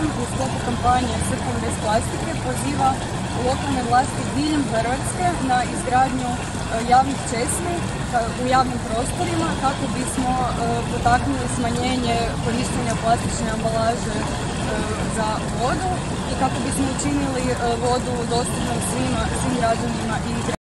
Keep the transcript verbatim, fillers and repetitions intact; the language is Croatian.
Film u sklopu kampanje Srpom bez plastike poziva lokalne vlasti diljem Hrvatske na izgradnju javnih česmi u javnim prostorima kako bismo potaknuli smanjenje korištenja plastične ambalaže za vodu i kako bismo učinili vodu dostupnom svim građanima i